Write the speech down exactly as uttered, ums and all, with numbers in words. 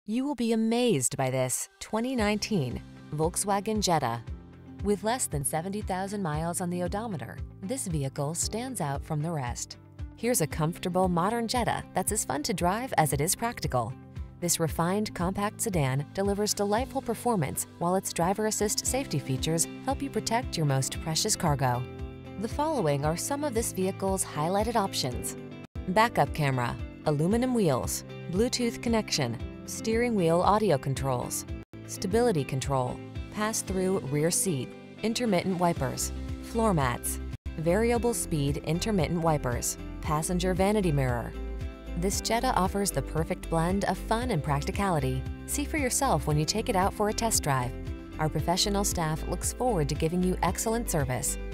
You will be amazed by this twenty nineteen Volkswagen Jetta. With less than seventy thousand miles on the odometer, this vehicle stands out from the rest. Here's a comfortable modern Jetta that's as fun to drive as it is practical. This refined compact sedan delivers delightful performance while its driver assist safety features help you protect your most precious cargo. The following are some of this vehicle's highlighted options: backup camera, aluminum wheels, Bluetooth connection, steering wheel audio controls, stability control, pass-through rear seat, intermittent wipers, floor mats, variable speed intermittent wipers, passenger vanity mirror. This Jetta offers the perfect blend of fun and practicality. See for yourself when you take it out for a test drive. Our professional staff looks forward to giving you excellent service.